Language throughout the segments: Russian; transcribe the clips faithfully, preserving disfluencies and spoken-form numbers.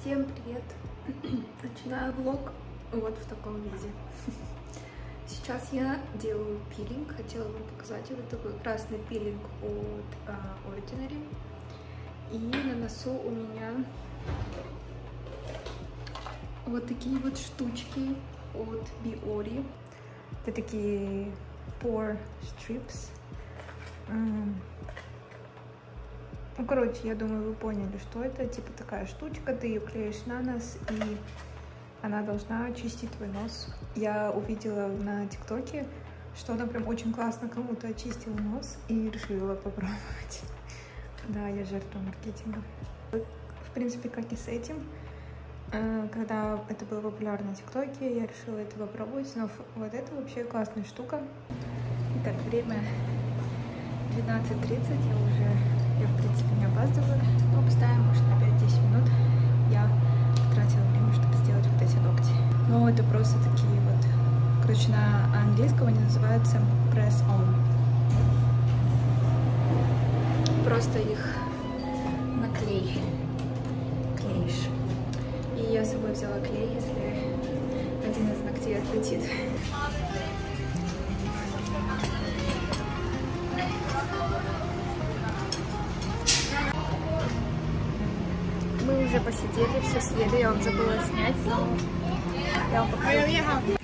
Всем привет! Начинаю влог вот в таком виде. Сейчас я делаю пилинг. Хотела вам показать. Это такой красный пилинг от uh, Ordinary. И на носу у меня вот такие вот штучки от Biore. Это такие pore strips. Mm. Ну, короче, я думаю, вы поняли, что это. Типа такая штучка, ты ее клеишь на нос, и она должна очистить твой нос. Я увидела на ТикТоке, что она прям очень классно кому-то очистила нос, и решила попробовать. Да, я жертва маркетинга. В принципе, как и с этим. Когда это было популярно на ТикТоке, я решила это попробовать. Но вот это вообще классная штука. Итак, время двенадцать тридцать, я уже, я в принципе не опаздываю, но поставим, может, на пять-десять минут. Я потратила время, чтобы сделать вот эти ногти. Но это просто такие вот, короче, на английском они называются press on. Просто их наклей, клеишь. И я с собой взяла клей, если один из ногтей отлетит. Мы уже посидели, все съели, я вам забыла снять, но я вам покажу.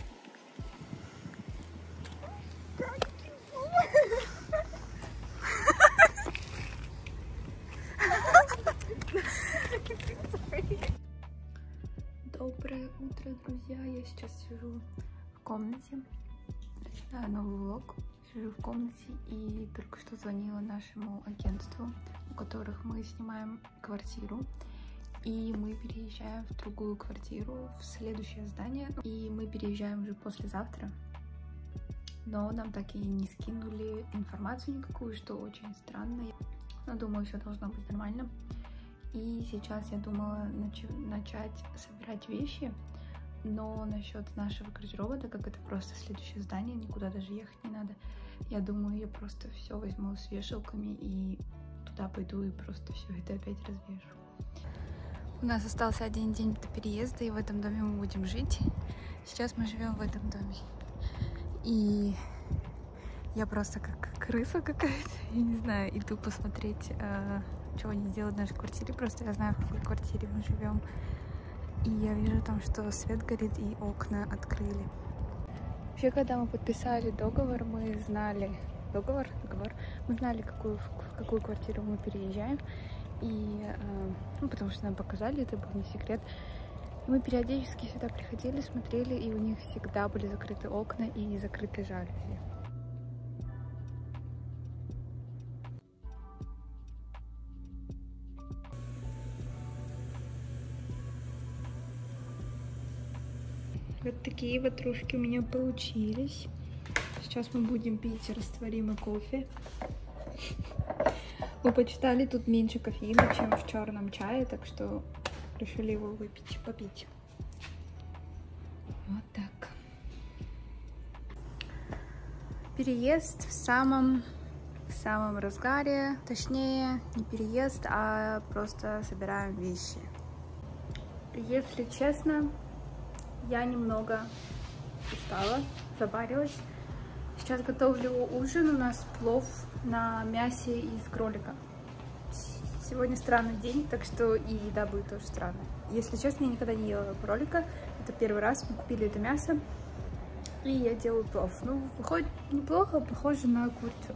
Доброе утро, друзья! Я сейчас сижу в комнате, начинаю новый влог. Сижу в комнате и только что звонила нашему агентству, у которых мы снимаем квартиру. И мы переезжаем в другую квартиру, в следующее здание. И мы переезжаем уже послезавтра. Но нам так и не скинули информацию никакую, что очень странно. Но думаю, все должно быть нормально. И сейчас я думала нач начать собирать вещи. Но насчет нашего гардероба, так как это просто следующее здание, никуда даже ехать не надо, я думаю, я просто все возьму с вешалками и туда пойду и просто все это опять развешу. У нас остался один день до переезда, и в этом доме мы будем жить. Сейчас мы живем в этом доме. И я просто как крыса какая-то, я не знаю, иду посмотреть, э, что они делают в нашей квартире. Просто я знаю, в какой квартире мы живем. И я вижу там, что свет горит и окна открыли. Вообще, когда мы подписали договор, мы знали... Договор? Договор? Мы знали, какую, в какую квартиру мы переезжаем. И, э, ну, потому что нам показали, это был не секрет. И мы периодически сюда приходили, смотрели, и у них всегда были закрыты окна и закрыты жалюзи. Вот такие ватрушки у меня получились. Сейчас мы будем пить растворимый кофе. Мы почитали, тут меньше кофеина, чем в черном чае, так что решили его выпить, попить. Вот так. Переезд в самом, в самом разгаре. Точнее, не переезд, а просто собираем вещи. Если честно, я немного устала, забарилась. Сейчас готовлю ужин. У нас плов на мясе из кролика. Сегодня странный день, так что и еда будет тоже странная. Если честно, я никогда не ела кролика. Это первый раз. Мы купили это мясо. И я делаю плов. Ну, выходит неплохо, похоже на курицу.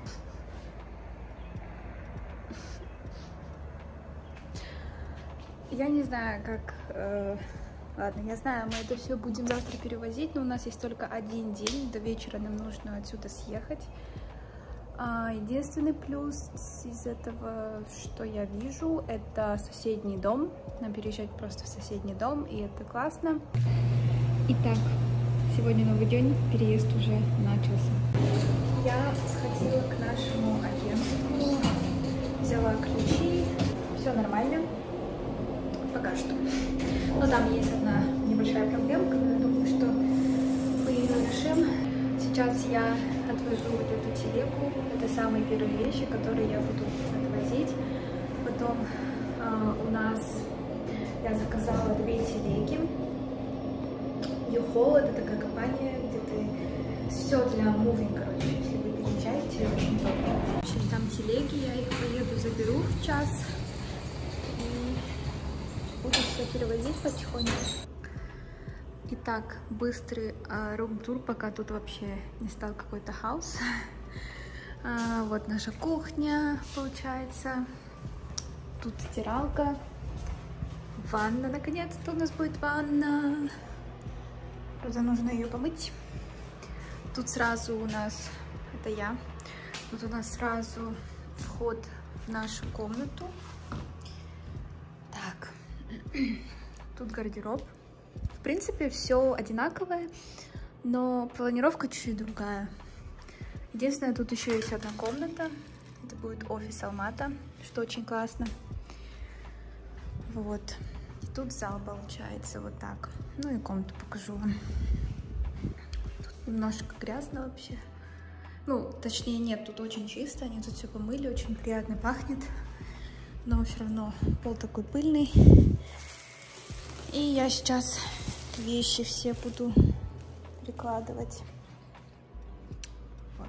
Я не знаю, как... Э Ладно, я знаю, мы это все будем завтра перевозить, но у нас есть только один день, до вечера нам нужно отсюда съехать. А, единственный плюс из этого, что я вижу, это соседний дом. Нам переезжать просто в соседний дом, и это классно. Итак, сегодня новый день, переезд уже начался. Я сходила к нашему агентству, взяла ключи, все нормально. Пока что. Но там есть одна небольшая проблемка, но я думаю, что мы ее решим. Сейчас я отвожу вот эту телегу. Это самые первые вещи, которые я буду отвозить. Потом э, у нас Я заказала две телеги. U-Haul — это такая компания, где ты все для moving, короче, если вы переезжаете, очень удобно. В общем, там телеги, я их поеду заберу в час и буду все перевозить потихоньку. Итак, быстрый э, рум-тур, пока тут вообще не стал какой-то хаос. А, вот наша кухня, получается. Тут стиралка. Ванна, наконец-то у нас будет ванна. Правда, нужно ее помыть. Тут сразу у нас, это я, тут у нас сразу вход в нашу комнату. Так, тут гардероб. В принципе, все одинаковое, но планировка чуть-чуть другая. Единственное, тут еще есть одна комната. Это будет офис Алмата, что очень классно. Вот. И тут зал получается вот так. Ну и комнату покажу вам. Тут немножко грязно вообще. Ну, точнее, нет, тут очень чисто. Они тут все помыли, очень приятно пахнет. Но все равно пол такой пыльный. И я сейчас вещи все буду прикладывать. Вот.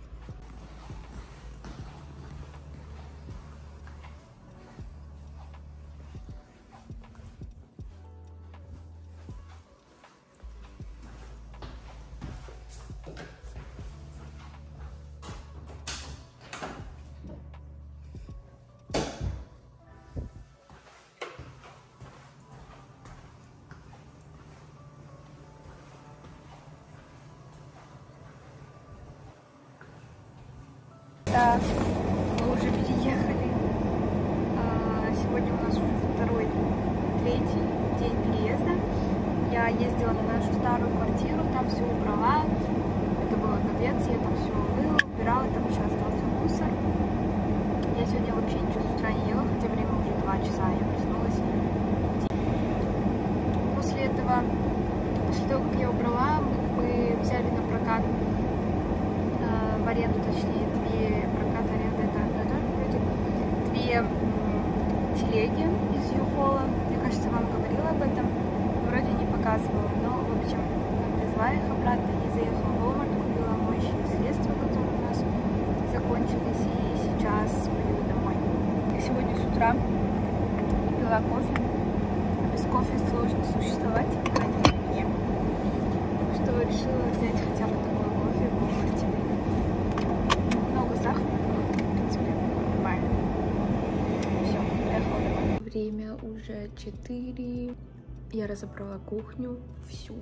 Да, мы уже переехали. А, сегодня у нас уже второй, третий день переезда. Я ездила на нашу старую квартиру, там все убрала. Это было капец, я там все мыла, убирала, там еще остался мусор. Я сегодня вообще ничего с утра не ела, хотя время уже два часа, я проснулась. После этого, после того, как я убрала, мы взяли на прокат, в аренду, точнее, две прокат аренды, это одно и то же вроде, две телеги из U-Haul. Мне кажется, вам говорила об этом, вроде не показывала, но, в общем, отвезла их обратно и заехала в Walmart, купила моющие средства, которые у нас закончились, и сейчас поеду домой. Я сегодня с утра пила кофе, без кофе сложно существовать, ради меня, что решила взять хотя бы такой кофе в Walmart. Время уже четыре. Я разобрала кухню всю.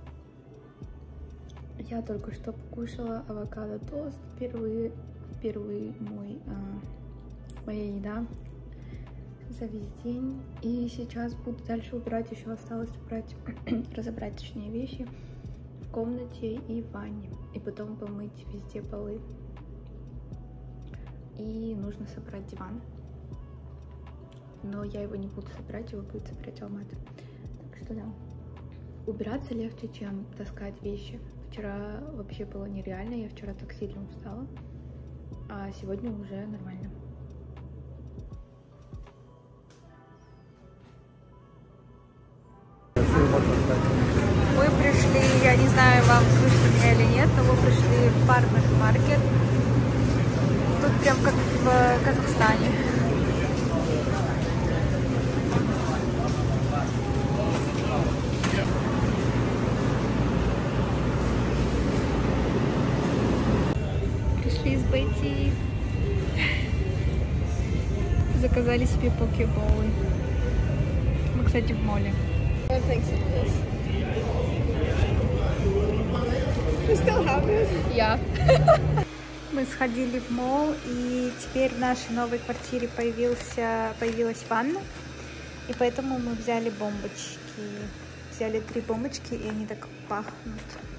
Я только что покушала авокадо тост. Впервые, впервые мой, а, моя еда за весь день. И сейчас буду дальше убирать. Еще осталось убрать, разобрать, точнее, вещи в комнате и в ванне. И потом помыть везде полы. И нужно собрать диван. Но я его не буду собирать, его будет собирать Алмата. Так что да. Убираться легче, чем таскать вещи. Вчера вообще было нереально, я вчера так сильно устала. А сегодня уже нормально. Мы пришли, я не знаю, вам слышно меня или нет, но мы пришли в Farmers Market. Тут прям как в Казахстане. Из Бетти заказали себе покеболы. Мы, кстати, в моле. Yeah. Мы сходили в мол, и теперь в нашей новой квартире появился, появилась ванна, и поэтому мы взяли бомбочки. Взяли три бомбочки, и они так пахнут.